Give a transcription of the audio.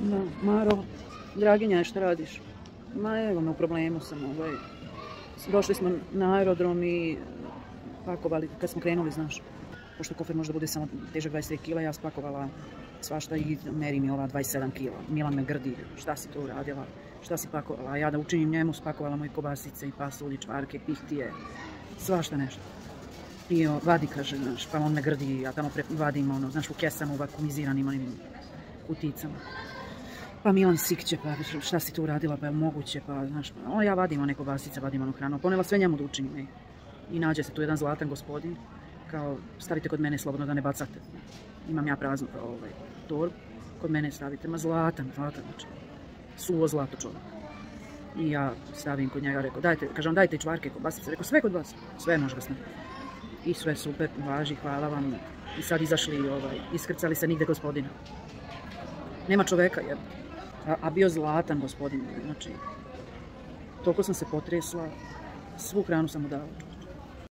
Maro, Draginja, šta radiš? Ma evo me, u problemu sam. Došli smo na aerodrom i pakovali, kad smo krenuli, znaš. Pošto kofer možda bude samo težak 23 kila, ja spakovala svašta i meri mi ova 27 kila. Milan me grdi, šta si to uradila, šta si pakovala. A ja da učinim njemu, spakovala moje kobasice i pasulj, čvarke, pihtije, svašta nešto. I vadi, kaže, znaš, pa on me grdi, ja tamo vadim, ono, znaš, u kesama, u vakumiziranim onim kuticama. Pa Milan sikće, pa šta si tu uradila, pa je moguće, pa znaš, ja vadim one kobasice, vadim onu hranu, ponela sve njemu da učinim. I nađe se tu jedan zlatan gospodin, kao, stavite kod mene slobodno da ne bacate. Imam ja praznu torbu, kod mene stavite, ma zlatan, znači, suvo zlato čovjek. I ja stavim kod njega, rekao, dajte, kažem, dajte čvarke, kobasice, rekao, sve kod vas, sve može ga staviti. I sve super, važi, hvala vam. I sad izašli, iskrcali se nigde gospodina. Nema čoveka, a bio zlatan gospodin, znači, toliko sam se potresla, svu hranu sam mu dala.